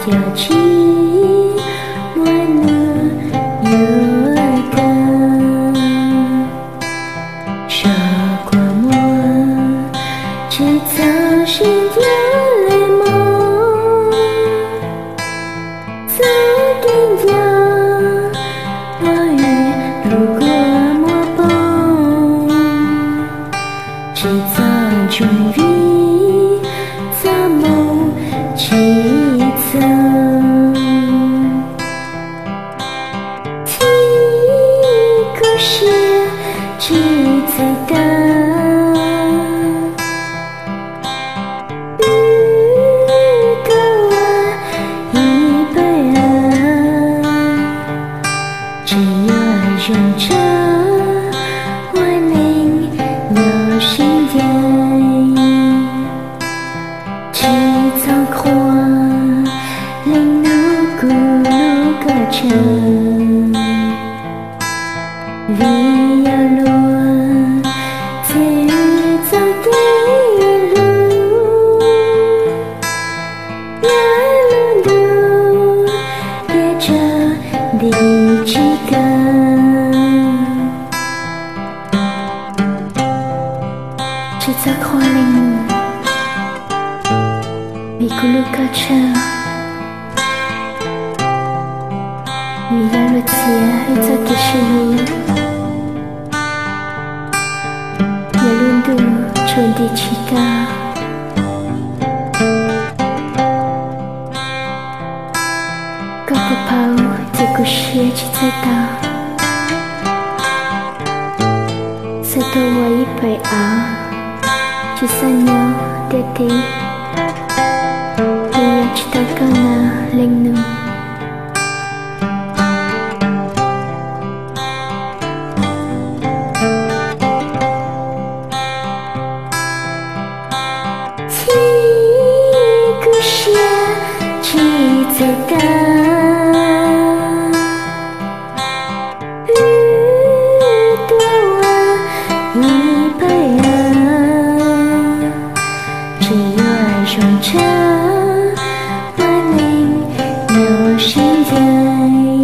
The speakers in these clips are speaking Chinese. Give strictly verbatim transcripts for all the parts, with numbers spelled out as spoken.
条起我能有个说过我制造心跳泪梦走定掉我与路过我崩制造终于造梦几层听故事只最大遇到我一辈儿只要认真我能有心点制造狂令路咕噜歌唱vì要落在日早的路要路路也着第几个制造狂令vì咕噜歌唱vì要落在日早的路春的期待，高不跑这故事只在打，塞到我一辈啊，只想要爹爹，你要知道个那领路。最大遇到我一辈儿只要认真我能有心点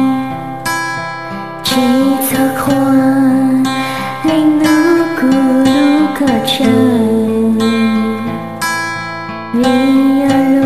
制造狂令路咕噜歌唱vì要